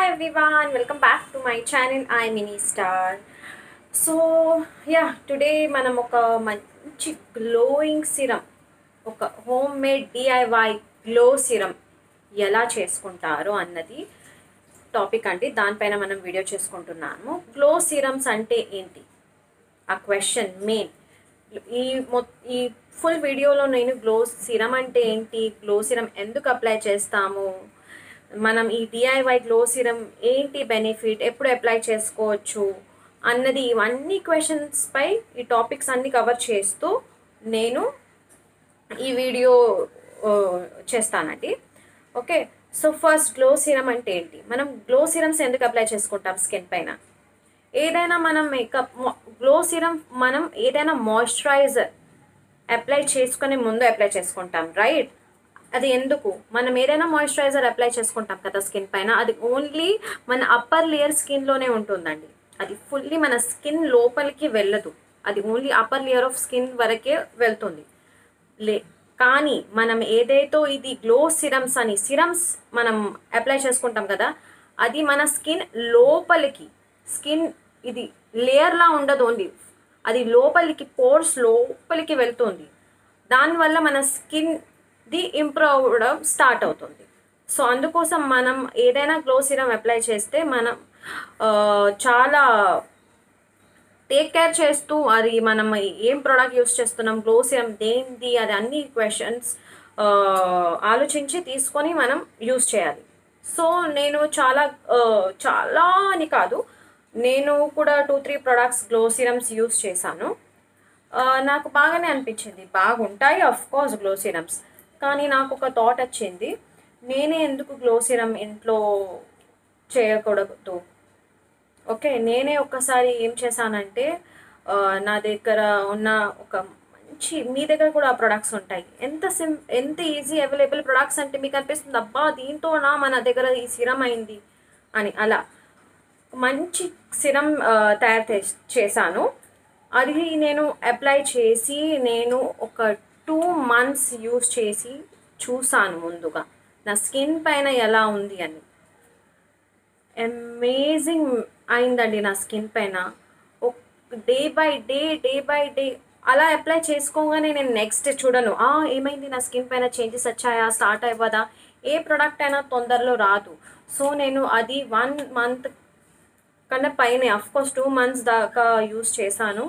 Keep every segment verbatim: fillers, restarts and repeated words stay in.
everyone, welcome back to my channel. I'm Mini Star. So yeah, today మనం ఒక మంచి glowing serum, ఒక home made DIY glow serum ఎలా చేసుకుంటారో అన్నది టాపిక్ అండి. దానిపైన మనం వీడియో చేసుకుంటున్నాము. గ్లో సిరమ్స్ అంటే ఏంటి, ఆ క్వశ్చన్ మెయిన్. ఈ మొ ఈ ఫుల్ వీడియోలో నేను గ్లో సిరం అంటే ఏంటి, గ్లో సిరం ఎందుకు అప్లై చేస్తాము, మనం ఈ డిఐవై గ్లో సిరం ఏంటి బెనిఫిట్, ఎప్పుడు అప్లై చేసుకోవచ్చు అన్నది, ఇవన్నీ క్వశ్చన్స్పై ఈ టాపిక్స్ అన్నీ కవర్ చేస్తూ నేను ఈ వీడియో చేస్తానండి. Okay, so first glow serum అంటే ఏంటి, మనం గ్లో సిరమ్స్ ఎందుకు అప్లై చేసుకుంటాం స్కిన్ పైన. ఏదైనా మనం మేకప్ గ్లో సిరం మనం ఏదైనా మాయిశ్చరైజర్ అప్లై చేసుకునే ముందు అప్లై చేసుకుంటాం, రైట్? అది ఎందుకు, మనం ఏదైనా మాయిశ్చరైజర్ అప్లై చేసుకుంటాం కదా స్కిన్ పైన, అది ఓన్లీ మన అప్పర్ లేయర్ స్కిన్లోనే ఉంటుందండి. అది ఫుల్లీ మన స్కిన్ లోపలికి వెళ్ళదు, అది only upper layer of skin వరకే వెళ్తుంది. లే కానీ మనం ఏదైతే ఇది గ్లో సిరమ్స్ అని సిరమ్స్ మనం అప్లై చేసుకుంటాం కదా, అది మన స్కిన్ లోపలికి, స్కిన్ ఇది లేయర్లా ఉండదు, ఓన్లీ అది లోపలికి పోర్స్ లోపలికి వెళ్తుంది. దానివల్ల మన స్కిన్ ది ఇంప్రూవ్ అవ్వడం స్టార్ట్ అవుతుంది. సో అందుకోసం మనం ఏదైనా గ్లో సిరం అప్లై చేస్తే మనం చాలా టేక్ కేర్ చేస్తూ, అది మనం ఏం ప్రోడక్ట్ యూస్ చేస్తున్నాం, గ్లో సిరం దేనిది, అది అన్ని క్వశ్చన్స్ ఆలోచించి తీసుకొని మనం యూస్ చేయాలి. సో నేను చాలా చాలా అని కాదు, నేను కూడా two three products glow serums use చేశాను. నాకు బాగానే అనిపించింది, బాగుంటాయి ఆఫ్ కోర్స్ గ్లో సిరమ్స్. కానీ నాకు ఒక థాట్ వచ్చింది, నేనే ఎందుకు గ్లో సిరం ఇంట్లో చేయకూడదు. ఓకే, నేనే ఒక్కసారి ఏం చేశానంటే, నా దగ్గర ఉన్న ఒక మంచి, మీ దగ్గర కూడా ప్రొడక్ట్స్ ఉంటాయి, ఎంత సిం ఎంత ఈజీ అవైలబుల్ ప్రొడక్ట్స్ అంటే మీకు అనిపిస్తుంది అబ్బా దీంతోనా మన దగ్గర ఈ సిరం అయింది అని. అలా మంచి సిరం తయారు చేశాను. అది నేను అప్లై చేసి నేను ఒక టూ మంత్స్ యూస్ చేసి చూసాను ముందుగా నా స్కిన్ పైన ఎలా ఉంది అని. అమేజింగ్ అయిందండి నా స్కిన్ పైన. Day by day day by day అలా అప్లై చేసుకోగానే నేను నెక్స్ట్ చూడను ఏమైంది నా స్కిన్ పైన చేంజెస్ వచ్చాయా, స్టార్ట్ అవ్వదా. ఏ ప్రోడక్ట్ అయినా తొందరలో రాదు. సో నేను అది వన్ మంత్ కన్నా పైన, అఫ్కోర్స్ టూ మంత్స్ దాకా యూస్ చేశాను.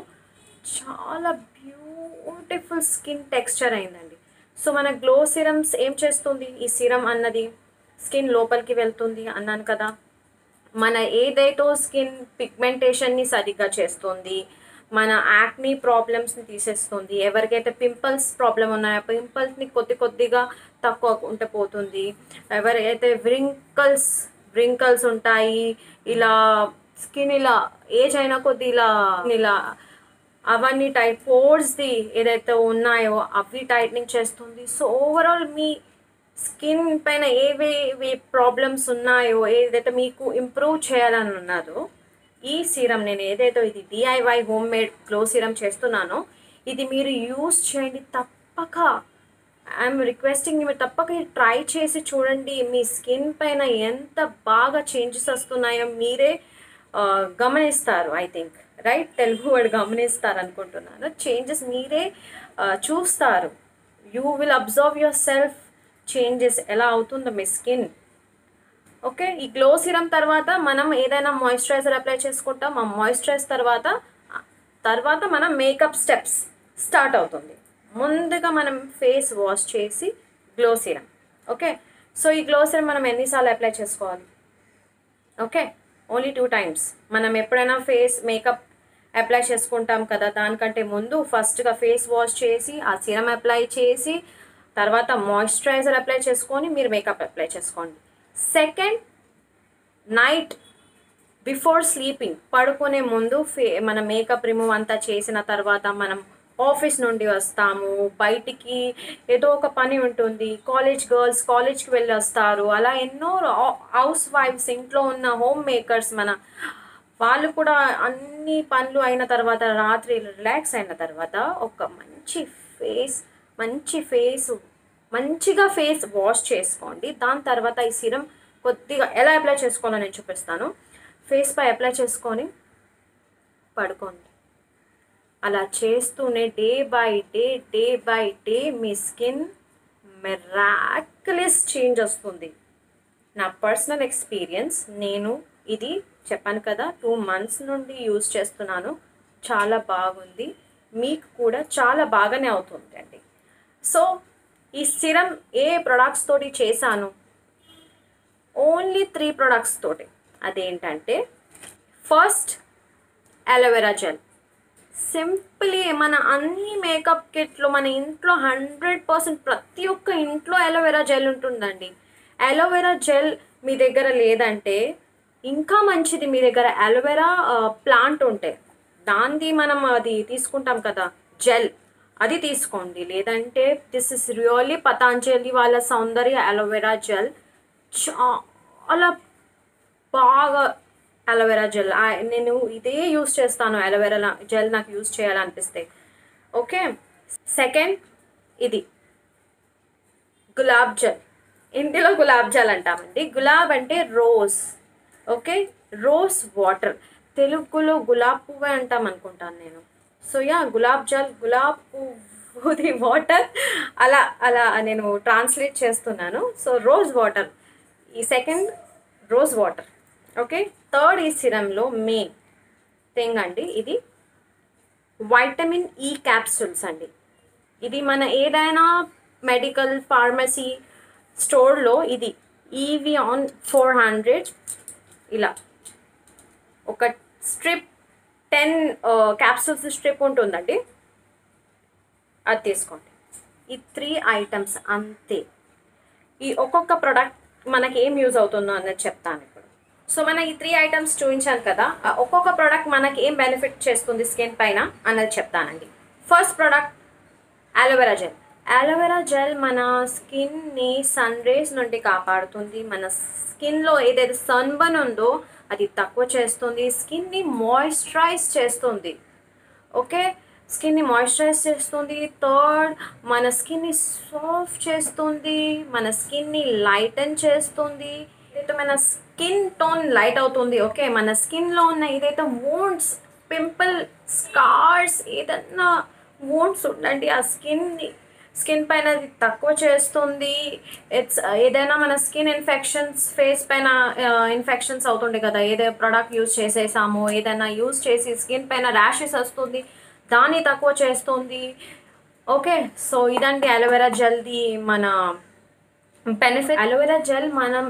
చాలా బ్యూటిఫుల్ స్కిన్ టెక్స్చర్ అయిందండి. సో మన గ్లో సిరమ్స్ ఏం చేస్తుంది, ఈ సిరం అన్నది స్కిన్ లోపలికి వెళ్తుంది అన్నాను కదా, మన ఏదైతే స్కిన్ పిగ్మెంటేషన్ని సరిగ్గా చేస్తుంది, మన యాక్నీ ప్రాబ్లమ్స్ని తీసేస్తుంది, ఎవరికైతే పింపుల్స్ ప్రాబ్లం ఉన్నాయో పింపుల్స్ని కొద్ది కొద్దిగా తక్కువ ఉంటే పోతుంది, ఎవరైతే వ్రింకల్స్ వ్రింకల్స్ ఉంటాయి, ఇలా స్కిన్ ఇలా ఏజ్ అయినా కొద్ది ఇలా ఇలా అవన్నీ టైట్ పోర్స్ది ఏదైతే ఉన్నాయో అవి టైట్నింగ్ చేస్తుంది. సో ఓవరాల్ మీ స్కిన్ పైన ఏవేవి ప్రాబ్లమ్స్ ఉన్నాయో, ఏదైతే మీకు ఇంప్రూవ్ చేయాలని ఉన్నదో, ఈ సిరం నేను ఏదైతే ఇది DIY home made glow serum చేస్తున్నానో ఇది మీరు యూస్ చేయండి తప్పక. ఐఎమ్ రిక్వెస్టింగ్, మీరు తప్పక ట్రై చేసి చూడండి. మీ స్కిన్ పైన ఎంత బాగా చేంజెస్ వస్తున్నాయో మీరే గమనిస్తారు. I think right, Telugu word గమనిస్తారు అనుకుంటున్నాను. చేంజెస్ మీరే చూస్తారు. You will observe yourself changes ఎలా అవుతుందో మీ స్కిన్. ఓకే, ఈ గ్లో సిరం తర్వాత మనం ఏదైనా మాయిశ్చరైజర్ అప్లై చేసుకుంటాం. ఆ మాయిశ్చరైజ్ తర్వాత తర్వాత మనం మేకప్ స్టెప్స్ స్టార్ట్ అవుతుంది. ముందుగా మనం ఫేస్ వాష్ చేసి గ్లో సిరం. ఓకే, సో ఈ గ్లో సిరం మనం ఎన్నిసార్లు అప్లై చేసుకోవాలి? Okay, only two times. మనం ఎప్పుడైనా ఫేస్ మేకప్ అప్లై చేసుకుంటాం కదా, దానికంటే ముందు ఫస్ట్గా ఫేస్ వాష్ చేసి ఆ సిరం అప్లై చేసి తర్వాత మాయిశ్చరైజర్ అప్లై చేసుకొని మీరు మేకప్ అప్లై చేసుకోండి. సెకండ్, నైట్ బిఫోర్ స్లీపింగ్, పడుకునే ముందు ఫే మన మేకప్ రిమూవ్ అంతా చేసిన తర్వాత మనం ఆఫీస్ నుండి వస్తాము, బయటికి ఏదో ఒక పని ఉంటుంది, కాలేజ్ గర్ల్స్ కాలేజ్కి వెళ్ళి వస్తారు, అలా ఎన్నో హౌస్ వైఫ్స్ ఇంట్లో ఉన్న హోమ్ మేకర్స్ మన వాళ్ళు కూడా అన్ని పనులు అయిన తర్వాత రాత్రి రిలాక్స్ అయిన తర్వాత ఒక మంచి ఫేస్ మంచి ఫేస్ మంచిగా ఫేస్ వాష్ చేసుకోండి. దాని తర్వాత ఈ సిరం కొద్దిగా ఎలా అప్లై చేసుకోవాలో నేను చూపిస్తాను. ఫేస్ పై అప్లై చేసుకొని పడుకోండి. అలా చేస్తూనే day by day day by day మీ స్కిన్ మిరాక్యులస్ చేంజ్ వస్తుంది. నా పర్సనల్ ఎక్స్పీరియన్స్, నేను ఇది చెప్పాను కదా టూ మంత్స్ నుండి యూజ్ చేస్తున్నాను. చాలా బాగుంది, మీకు కూడా చాలా బాగానే అవుతుంది అండి. సో ఈ సిరం ఏ ప్రొడక్ట్స్ తోటి చేశాను? ఓన్లీ త్రీ ప్రొడక్ట్స్ తోటి. అదేంటంటే ఫస్ట్ అలోవెరా జెల్. సింపుల్లీ మన అన్ని మేకప్ కిట్లో మన ఇంట్లో హండ్రెడ్ పర్సెంట్ ప్రతి ఒక్క ఇంట్లో అలోవెరా జెల్ ఉంటుందండి. అలోవెరా జెల్ మీ దగ్గర లేదంటే ఇంకా మంచిది, మీ దగ్గర అలోవెరా ప్లాంట్ ఉంటే దాంది మనం అది తీసుకుంటాం కదా జెల్, అది తీసుకోండి. లేదంటే దిస్ ఇస్ రియల్లీ పతాంజలి వాళ్ళ సౌందర్య అలోవెరా జెల్. చాలా బాగా అలోవెరా జెల్, నేను ఇదే యూస్ చేస్తాను. అలోవెరా జెల్ నాకు యూస్ చేయాలనిపిస్తే. ఓకే, సెకండ్ ఇది గులాబ్ జెల్. ఇంటిలో గులాబ్ జెల్ అంటామండి. గులాబ్ అంటే రోజ్. ఓకే, రోజ్ వాటర్, తెలుగులో గులాబ్ పువ్వు అంటాం అనుకుంటాను నేను. సో యా, గులాబ్ జెల్, గులాబ్ పువ్వుది వాటర్, అలా అలా నేను ట్రాన్స్లేట్ చేస్తున్నాను. సో రోజ్ వాటర్, ఈ second rose water. Okay, third ఈ సిరంలో మెయిన్ థింగ్ అండి, ఇది వైటమిన్ ఈ క్యాప్సూల్స్ అండి. ఇది మన ఏదైనా మెడికల్ ఫార్మసీ స్టోర్లో ఇది ఈవియాన్ ఫోర్ హండ్రెడ్ ఇలా ఒక స్ట్రిప్ టెన్ క్యాప్సూల్స్ స్ట్రిప్ ఉంటుందండి, అది తీసుకోండి. ఈ త్రీ ఐటమ్స్ అంతే. ఈ ఒక్కొక్క ప్రోడక్ట్ మనకి ఏం యూజ్ అవుతుందో అన్నది చెప్తాను ఇప్పుడు. సో మన ఈ త్రీ ఐటమ్స్ చూపించాను కదా, ఒక్కొక్క ప్రోడక్ట్ మనకి ఏం బెనిఫిట్ చేస్తుంది స్కిన్ పైన అన్నది చెప్తానండి. First product aloe vera gel. Aloe vera gel మన స్కిన్ని సన్ రేస్ నుండి కాపాడుతుంది. మన స్కిన్లో ఏదైతే సన్బర్న్ ఉందో అది తక్కువ చేస్తుంది. స్కిన్ని మాయిశ్చరైజ్ చేస్తుంది. ఓకే, స్కిన్ని మాయిశ్చరైజ్ చేస్తుంది. థర్డ్, మన స్కిన్ని సాఫ్ట్ చేస్తుంది, మన స్కిన్ని లైటన్ చేస్తుంది. ఏదైతే మన స్కిన్ టోన్ లైట్ అవుతుంది. ఓకే, మన స్కిన్లో ఉన్న ఏదైతే వూండ్స్, పింపుల్, స్కార్స్, ఏదన్నా వూండ్స్ ఉండండి ఆ స్కిన్ని స్కిన్ పైన అది తక్కువ చేస్తుంది. ఇట్స్ ఏదైనా మన స్కిన్ ఇన్ఫెక్షన్స్, ఫేస్ పైన ఇన్ఫెక్షన్స్ అవుతుండే కదా, ఏదైనా ప్రోడక్ట్ యూజ్ చేసేసామో, ఏదైనా యూజ్ చేసి స్కిన్ పైన ర్యాషెస్ వస్తుంది, దాన్ని తక్కువ చేస్తుంది. ఓకే, సో ఇదండి అలోవెరా జెల్ది మన బెనిఫిట్. అలోవెరా జెల్ మనం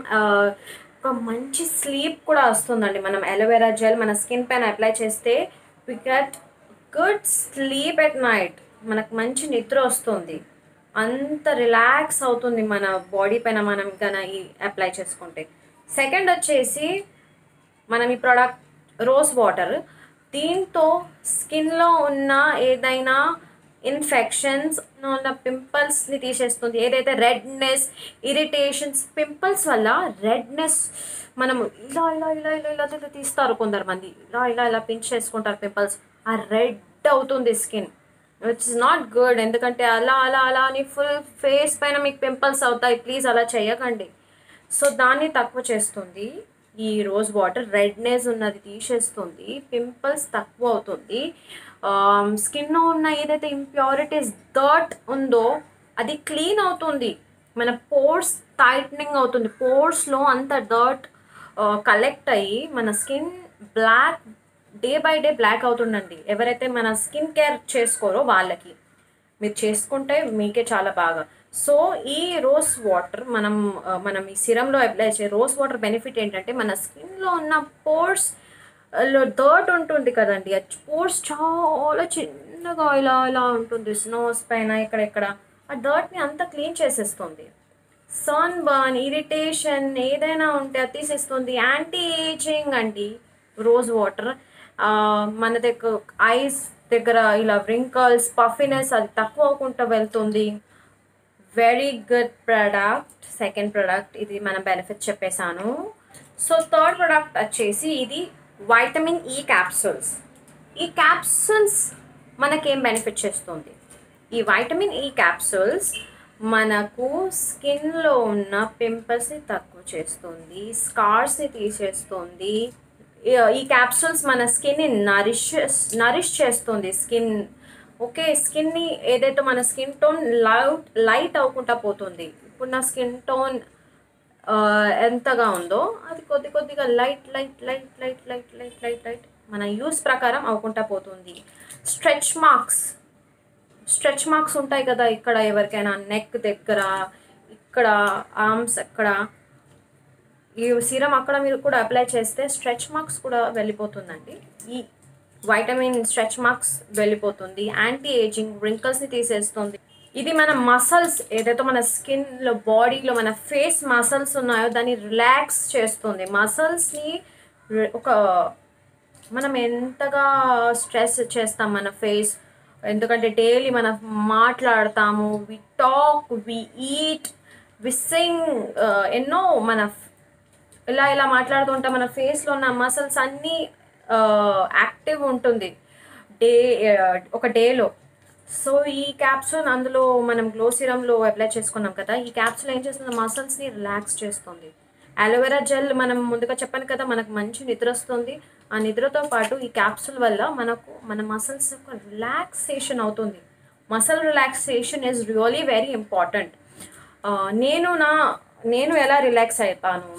ఒక మంచి స్లీప్ కూడా వస్తుందండి. మనం అలోవెరా జెల్ మన స్కిన్ పైన అప్లై చేస్తే we get good sleep at night. మనకు మంచి నిద్ర వస్తుంది, అంత రిలాక్స్ అవుతుంది మన బాడీ పైన మనం కన్నా ఈ అప్లై చేసుకుంటే. సెకండ్ వచ్చేసి మనం ఈ ప్రోడక్ట్ రోజ్ వాటర్. దీంతో స్కిన్లో ఉన్న ఏదైనా ఇన్ఫెక్షన్స్, ఉన్న పింపుల్స్ని తీసేస్తుంది. ఏదైతే రెడ్నెస్, ఇరిటేషన్స్, పింపుల్స్ వల్ల రెడ్నెస్ మనము ఇలా ఇలా ఇలా ఇలా ఇలా ఇలా తీస్తారు కొందరు మంది, ఇలా ఇలా ఇలా పించ్ చేసుకుంటారు పింపుల్స్, ఆ రెడ్ అవుతుంది skin, which is not good. ఎందుకంటే అలా అలా అలా అని ఫుల్ ఫేస్ పైన మీకు పింపుల్స్ అవుతాయి. ప్లీజ్ అలా చేయకండి. సో దాన్ని తక్కువ చేస్తుంది ఈ రోజ్ వాటర్. రెడ్నెస్ ఉన్నది తీసేస్తుంది, పింపుల్స్ తక్కువ అవుతుంది. స్కిన్లో ఉన్న ఏదైతే ఇంప్యూరిటీస్, డర్ట్ ఉందో అది క్లీన్ అవుతుంది. మన పోర్స్ టైట్నింగ్ అవుతుంది. పోర్స్లో అంత డర్ట్ కలెక్ట్ అయ్యి మన skin block, day by day block అవుతుందండి. ఎవరైతే మన స్కిన్ కేర్ చేసుకోరో వాళ్ళకి, మీరు చేసుకుంటే మీకే చాలా బాగా. సో ఈ రోజ్ వాటర్ మనం మనం ఈ సిరంలో అప్లై చేసే రోజ్ వాటర్ బెనిఫిట్ ఏంటంటే మన స్కిన్లో ఉన్న పోర్స్ లో డర్ట్ ఉంటుంది కదండి, ఆ పోర్స్ చాలా చిన్నగా ఇలా ఇలా ఉంటుంది నోస్ పైన ఇక్కడెక్కడ, ఆ డర్ట్ని అంతా క్లీన్ చేసేస్తుంది. సన్ బర్న్, ఇరిటేషన్ ఏదైనా ఉంటే అది తీసేస్తుంది. యాంటీ ఏజింగ్ అండి రోజ్ వాటర్. మన దగ్గర ఐస్ దగ్గర ఇలా రింకల్స్, పఫినెస్ అది తక్కువ అవ్వకుండా వెళ్తుంది. Very good product. Second product ఇది మన బెనిఫిట్ చెప్పేశాను. సో థర్డ్ ప్రోడక్ట్ వచ్చేసి ఇది వైటమిన్ ఈ క్యాప్సూల్స్. ఈ క్యాప్సూల్స్ మనకేం బెనిఫిట్ చేస్తుంది? ఈ వైటమిన్ ఈ క్యాప్సూల్స్ మనకు స్కిన్లో ఉన్న పింపుల్స్ని తక్కువ చేస్తుంది, స్కార్స్ని తీసేస్తుంది. ఈ క్యాప్సూల్స్ మన స్కిన్ని నరిష్ నరిష్ చేస్తుంది. స్కిన్ ఓకే, స్కిన్ని ఏదైతే మన స్కిన్ టోన్ లైట్ లైట్ అవ్వకుండా పోతుంది. ఇప్పుడు నా స్కిన్ టోన్ ఎంతగా ఉందో అది కొద్ది కొద్దిగా light light light light light light light light మన యూస్ ప్రకారం అవ్వకుండా పోతుంది. స్ట్రెచ్ మార్క్స్ స్ట్రెచ్ మార్క్స్ ఉంటాయి కదా, ఇక్కడ ఎవరికైనా నెక్ దగ్గర, ఇక్కడ ఆర్మ్స్, అక్కడ ఈ సీరం అక్కడ మీరు కూడా అప్లై చేస్తే స్ట్రెచ్ మార్క్స్ కూడా వెళ్ళిపోతుందండి. ఈ వైటమిన్ స్ట్రెచ్ మార్క్స్ వెళ్ళిపోతుంది. యాంటీ ఏజింగ్, రింకల్స్ని తీసేస్తుంది. ఇది మన మసల్స్ ఏదైతే మన స్కిన్లో, బాడీలో మన ఫేస్ మసల్స్ ఉన్నాయో దాన్ని రిలాక్స్ చేస్తుంది. మసల్స్ని ఒక మనం ఎంతగా స్ట్రెస్ చేస్తాం మన ఫేస్, ఎందుకంటే డైలీ మనం మాట్లాడతాము, we talk, we eat, we sing, ఎన్నో మన ఇలా ఇలా మాట్లాడుతూ ఉంటాం. మన ఫేస్లో ఉన్న మసల్స్ అన్నీ యాక్టివ్ ఉంటుంది డే ఒక డేలో. సో ఈ క్యాప్సూల్ అందులో మనం గ్లో సీరంలో అప్లై చేసుకున్నాం కదా, ఈ క్యాప్సూల్ ఏం చేస్తుంది, మసల్స్ని రిలాక్స్ చేస్తుంది. అలోవెరా జెల్ మనం ముందుగా చెప్పాను కదా, మనకు మంచి నిద్ర వస్తుంది. ఆ నిద్రతో పాటు ఈ క్యాప్సూల్ వల్ల మనకు మన మసల్స్ యొక్క రిలాక్సేషన్ అవుతుంది. Muscle relaxation is really very important. నేను నా నేను ఎలా రిలాక్స్ అవుతాను,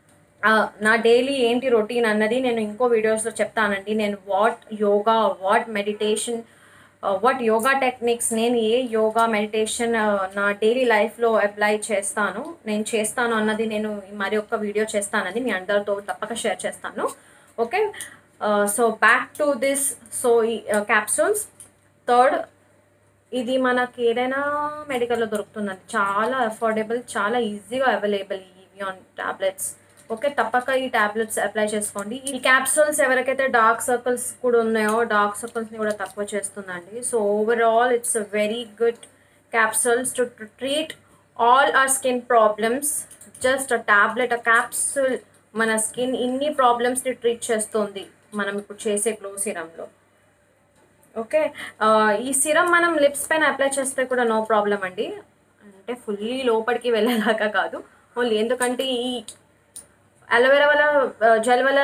నా డైలీ ఏంటి రొటీన్ అన్నది నేను ఇంకో వీడియోస్లో చెప్తానండి. నేను what yoga, what meditation, what yoga techniques, నేను ఏ యోగా మెడిటేషన్ నా డైలీ లైఫ్లో అప్లై చేస్తాను, నేను చేస్తాను అన్నది నేను మరి ఒక్క వీడియో చేస్తానని మీ అందరితో తప్పక షేర్ చేస్తాను. Okay, so back to this. So ఈ క్యాప్సూల్స్ థర్డ్, ఇది మనకి ఏదైనా మెడికల్లో దొరుకుతుందండి, చాలా అఫోర్డబుల్, చాలా ఈజీగా అవైలబుల్ ఇవి ఆన్ టాబ్లెట్స్. ఓకే, తప్పక ఈ టాబ్లెట్స్ అప్లై చేసుకోండి. ఈ క్యాప్సూల్స్ ఎవరికైతే డార్క్ సర్కిల్స్ కూడా ఉన్నాయో డార్క్ సర్కిల్స్ని కూడా తక్కువ చేస్తుందండి. So overall it's a very good capsules to treat all our skin problems. Just a tablet, a capsule మన స్కిన్ ఇన్ని ప్రాబ్లమ్స్ని ట్రీట్ చేస్తుంది మనం ఇప్పుడు చేసే గ్లో సీరంలో. ఓకే, ఈ సిరం మనం లిప్స్ పైన అప్లై చేస్తే కూడా నో ప్రాబ్లం అండి, అంటే ఫుల్లీ లోపలికి వెళ్ళేలాగా కాదు, ఓన్లీ ఎందుకంటే ఈ అలోవెరా వల్ల జెల్ వల్ల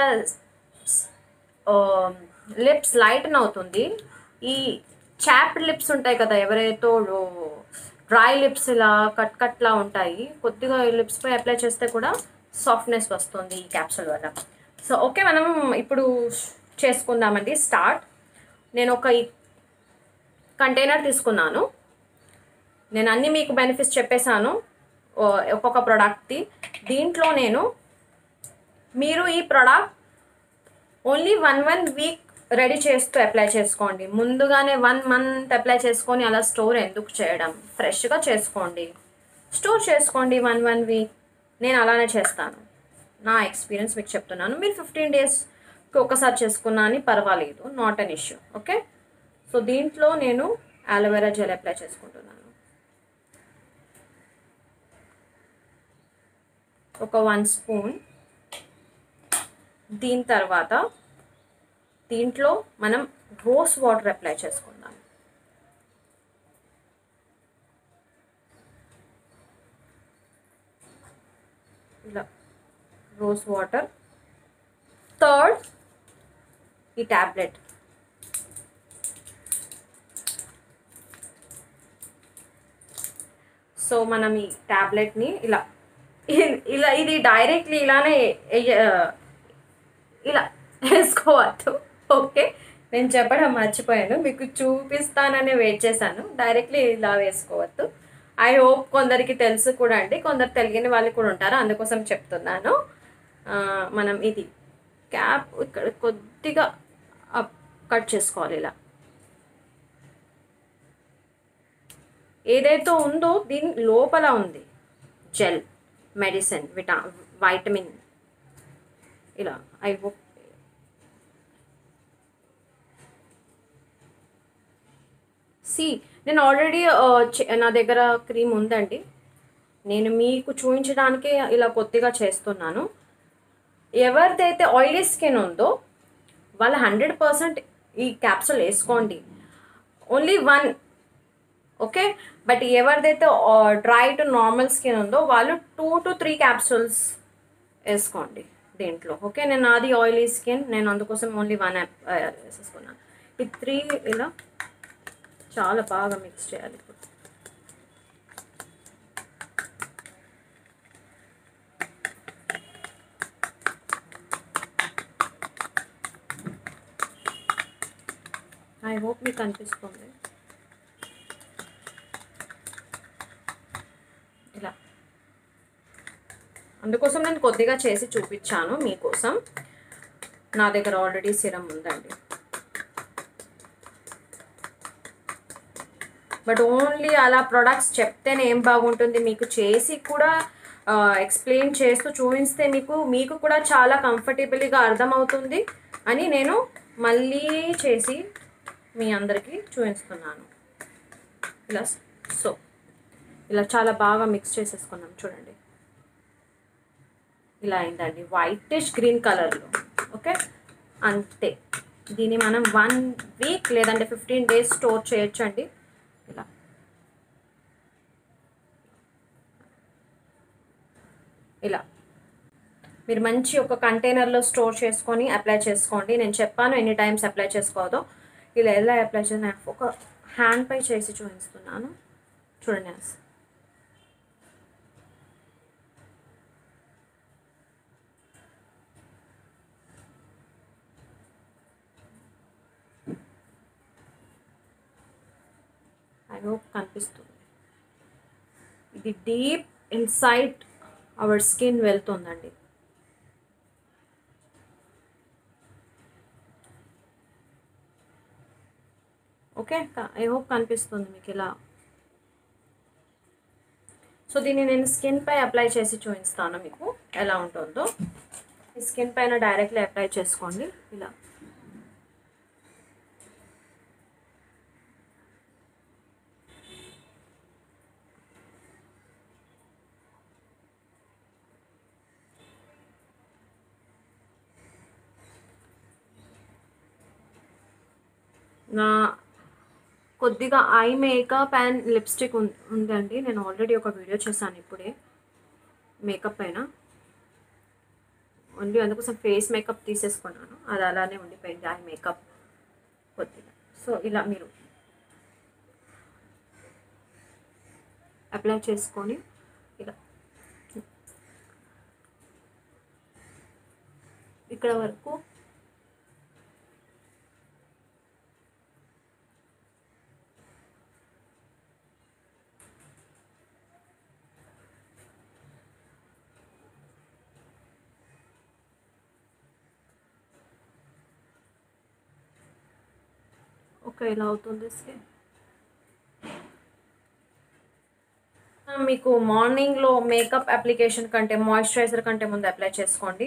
లిప్స్ లైటన్ అవుతుంది. ఈ చాప్డ్ లిప్స్ ఉంటాయి కదా, ఎవరైతే డ్రై లిప్స్ ఇలా కట్ కట్లా ఉంటాయి, కొద్దిగా లిప్స్ పై అప్లై చేస్తే కూడా సాఫ్ట్నెస్ వస్తుంది ఈ క్యాప్సూల్ వల్ల. సో ఓకే, మనం ఇప్పుడు చేసుకుందామండి స్టార్ట్. నేను ఒక కంటైనర్ తీసుకున్నాను, నేను అన్నీ మీకు బెనిఫిట్స్ చెప్పేశాను ఒక్కొక్క ప్రోడక్ట్ది. దీంట్లో నేను మీరు ఈ product only one one week ready చేస్తూ అప్లై చేసుకోండి. ముందుగానే వన్ మంత్ అప్లై చేసుకొని అలా స్టోర్ ఎందుకు చేయడం, ఫ్రెష్గా చేసుకోండి, స్టోర్ చేసుకోండి వన్ వన్ వీక్. నేను అలానే చేస్తాను, నా ఎక్స్పీరియన్స్ మీకు చెప్తున్నాను. మీరు ఫిఫ్టీన్ డేస్కి ఒకసారి చేసుకున్నా అని పర్వాలేదు, not an issue. Okay, so దీంట్లో నేను అలోవెరా జెల్ అప్లై చేసుకుంటున్నాను, ఒక వన్ స్పూన్. దీని తర్వాత దీంట్లో మనం రోజ్ వాటర్ అప్లై చేసుకుందాం. ఇలా రోజ్ వాటర్. థర్డ్, ఈ ట్యాబ్లెట్. సో మనం ఈ ట్యాబ్లెట్ని ఇలా ఇలా ఇది డైరెక్ట్లీ ఇలానే ఇలా వేసుకోవద్దు. ఓకే, నేను చెప్పడం మర్చిపోయాను, మీకు చూపిస్తానని వెయిట్ చేశాను. డైరెక్ట్లీ ఇలా వేసుకోవద్దు. ఐ హోప్ కొందరికి తెలుసు కూడా అండి, కొందరు తెలియని వాళ్ళు కూడా ఉంటారు, అందుకోసం చెప్తున్నాను. మనం ఇది క్యాప్ ఇక్కడ కొద్దిగా కట్ చేసుకోవాలి. ఇలా ఏదైతే ఉందో దీని లోపల ఉంది జెల్, మెడిసిన్, విటా వైటమిన్. ఇలా ఐ హోప్ సి నేను ఆల్రెడీ నా దగ్గర క్రీమ్ ఉందండి, నేను మీకు చూపించడానికే ఇలా కొద్దిగా చేస్తున్నాను. ఎవరిదైతే ఆయిలీ స్కిన్ ఉందో వాళ్ళు హండ్రెడ్ పర్సెంట్ ఈ క్యాప్సూల్ వేసుకోండి. Only one okay. బట్ ఎవరిదైతే డ్రై టు నార్మల్ స్కిన్ ఉందో వాళ్ళు టూ టు త్రీ క్యాప్సూల్స్ వేసుకోండి దీంట్లో. ఓకే, నేను నాది ఆయిలీ స్కిన్, నేను అందుకోసం ఓన్లీ వన్ యాప్ వేసేసుకున్నాను. ఈ త్రీ ఇలా చాలా బాగా మిక్స్ చేయాలి. ఇప్పుడు ఐ హోప్ మీకు కనిపిస్తుంది ఇలా. అందుకోసం నేను కొద్దిగా చేసి చూపించాను మీకోసం. నా దగ్గర ఆల్రెడీ సిరం ఉందండి. బట్ ఓన్లీ అలా ప్రొడక్ట్స్ చెప్తేనే ఏం బాగుంటుంది, మీకు చేసి కూడా ఎక్స్ప్లెయిన్ చేస్తూ చూపిస్తే మీకు మీకు కూడా చాలా కంఫర్టబుల్గా అర్థమవుతుంది అని నేను మళ్ళీ చేసి మీ అందరికీ చూపిస్తున్నాను. ఇలా సో ఇలా చాలా బాగా మిక్స్ చేసేసుకున్నాం చూడండి. ఇలా అయిందండి వైటిష్ గ్రీన్ కలర్లో. ఓకే, అంతే. దీన్ని మనం వన్ వీక్ లేదంటే ఫిఫ్టీన్ డేస్ స్టోర్ చేయొచ్చండి. ఇలా ఇలా మీరు మంచి ఒక కంటైనర్లో స్టోర్ చేసుకొని అప్లై చేసుకోండి. నేను చెప్పాను ఎన్ని టైమ్స్ అప్లై చేసుకోవద్దో. ఇలా ఎలా అప్లై చేసి నేను ఒక హ్యాండ్ పై చేసి చూపిస్తున్నాను చూడండి. ఐ హోప్ కనిపిస్తుంది. ఇది డీప్ ఇన్సైడ్ అవర్ స్కిన్ వెళ్తుందండి. ఓకే, ఐ హోప్ కనిపిస్తుంది మీకు ఇలా. సో దీన్ని నేను స్కిన్ పై అప్లై చేసి చూపిస్తాను మీకు ఎలా ఉంటుందో. ఈ స్కిన్ పైన డైరెక్ట్లీ అప్లై చేసుకోండి ఇలా. నా కొద్దిగా ఐ మేకప్ అండ్ లిప్స్టిక్ ఉందండి. నేను ఆల్రెడీ ఒక వీడియో చేశాను ఇప్పుడే మేకప్ పైన. ఓన్లీ అందుకోసం ఫేస్ మేకప్ తీసేసుకున్నాను, అది అలానే ఉండిపోయింది ఐ మేకప్ కొద్దిగా. సో ఇలా మీరు అప్లై చేసుకొని ఇలా ఇక్కడ వరకు ఓకే ఇలా అవుతుంది స్కిన్. మీకు మార్నింగ్లో మేకప్ అప్లికేషన్ కంటే మాయిశ్చరైజర్ కంటే ముందు అప్లై చేసుకోండి.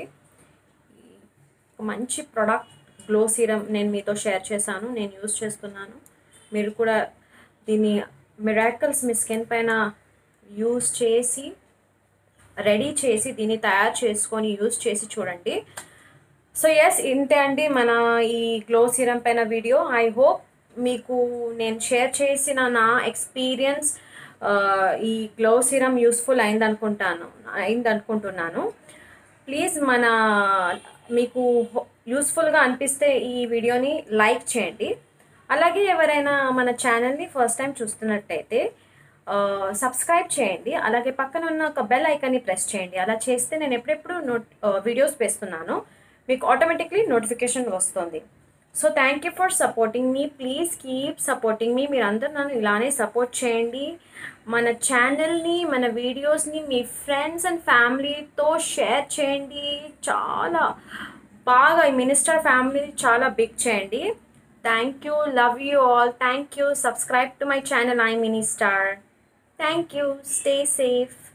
మంచి ప్రోడక్ట్ గ్లో సీరం నేను మీతో షేర్ చేశాను, నేను యూజ్ చేస్తున్నాను. మీరు కూడా దీన్ని మిరాకిల్స్ మీ స్కిన్ పైన యూజ్ చేసి రెడీ చేసి దీన్ని తయారు చేసుకొని యూజ్ చేసి చూడండి. సో ఎస్, ఇంతే అండి మన ఈ గ్లో సీరం పైన వీడియో. ఐ హోప్ మీకు నేను షేర్ చేసిన నా ఎక్స్పీరియన్స్ ఈ గ్లో సీరం యూస్ఫుల్ అయింది అనుకుంటాను అయింది అనుకుంటున్నాను ప్లీజ్ మన మీకు యూస్ఫుల్గా అనిపిస్తే ఈ వీడియోని లైక్ చేయండి. అలాగే ఎవరైనా మన ఛానల్ని ఫస్ట్ టైం చూస్తున్నట్టయితే సబ్స్క్రైబ్ చేయండి. అలాగే పక్కన ఉన్న ఒక బెల్ ఐకాన్ని ప్రెస్ చేయండి. అలా చేస్తే నేను ఎప్పుడెప్పుడు నోట్ వీడియోస్ వేస్తున్నాను మీకు ఆటోమేటిక్లీ నోటిఫికేషన్ వస్తుంది. So thank you for supporting me. Please keep supporting me. మీరు అందరూ నన్ను ఇలానే సపోర్ట్ చేయండి. మన ఛానల్ని మన వీడియోస్ని మీ ఫ్రెండ్స్ అండ్ ఫ్యామిలీతో షేర్ చేయండి. చాలా బాగా ఈ మినిస్టర్ ఫ్యామిలీ చాలా బిగ్ చేయండి. Thank you, love you all. Thank you. Subscribe to my channel I minister. Thank you. Stay safe.